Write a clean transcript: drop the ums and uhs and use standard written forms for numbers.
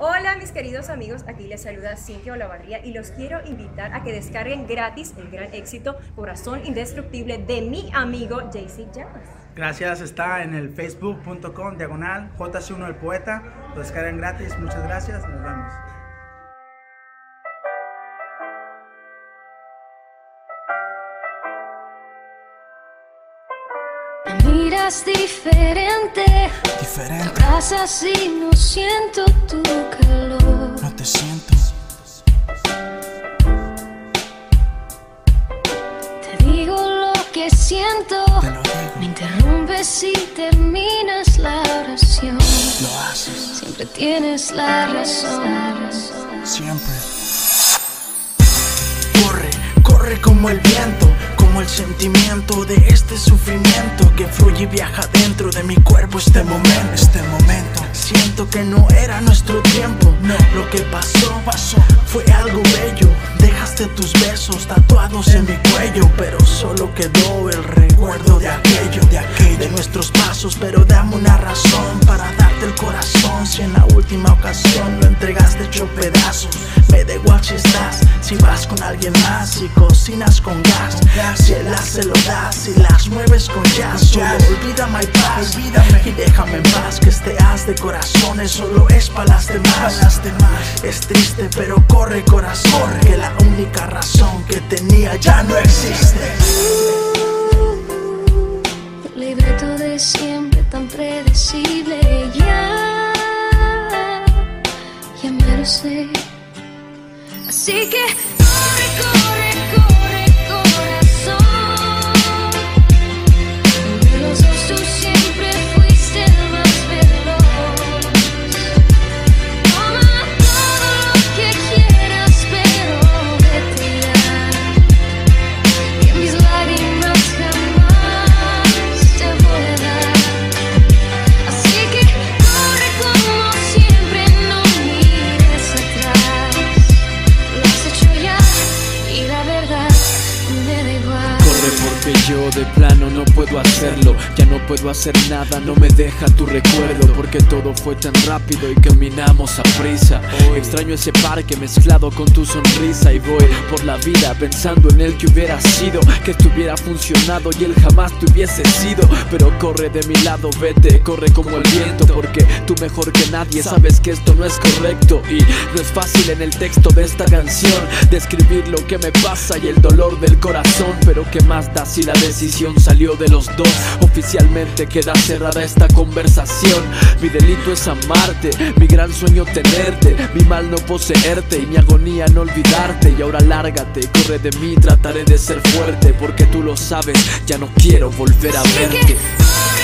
Hola mis queridos amigos, aquí les saluda Cintia Olavarría y los quiero invitar a que descarguen gratis el gran éxito Corazón Indestructible de mi amigo JC Llamas. Gracias, está en el facebook.com/JC1 el poeta, lo descargan gratis, muchas gracias, nos vemos. Miras diferente, me abrazas y no siento tu calor. No te siento. Te digo lo que siento, Te lo digo. me interrumpes y terminas la oración. Lo haces. Siempre tienes la razón. Siempre. Corre, corre como el viento, como el sentimiento de este sufrimiento que fluye y viaja dentro de mi cuerpo este momento. Siento que no era nuestro tiempo, no. Lo que pasó fue algo bello. Dejaste tus besos tatuados en mi cuello, pero solo quedó el recuerdo de aquello, de nuestros pasos. Pero dame una razón para darte el corazón. Si en la última ocasión lo entregaste hecho pedazos, me da igual si estás, si vas con alguien más, si cocinas con gas, si el as se lo das, si las mueves con jazz. Solo olvídame y paz, y déjame en paz, que este as de corazones solo es para las demás. Es triste pero corre corazón, que la única razón que tenía ya no existe. El libreto de siempre tan predecible, ya me lo sé. Así que corre, corre, corre, corazón. De los dos tú siempre fuiste el más veloz. Toma todo lo que quieras, pero vete ya. Y en mis lágrimas jamás te voy a dar. Así que corre como siempre, no mires atrás. Lo has hecho ya y la verdad me da igual. Corre porque yo de plano no puedo hacerlo. Ya no puedo hacer nada, no me deja tu recuerdo, porque todo fue tan rápido y caminamos a prisa. Extraño ese parque mezclado con tu sonrisa, y voy por la vida pensando en el que hubiera sido, que estuviera funcionado y él jamás te hubiese sido. Pero corre de mi lado, vete, corre como el viento, porque tú mejor que nadie sabes que esto no es correcto. Y no es fácil en el texto de esta canción describir lo que me pasa y el dolor del corazón, pero qué más da si la decisión salió de los dos. Oficialmente queda cerrada esta conversación. Mi delito es amarte, mi gran sueño tenerte, mi mal no poseerte y mi agonía no olvidarte. Y ahora lárgate, corre de mí, trataré de ser fuerte, porque tú lo sabes, ya no quiero volver a Así que verte. corre,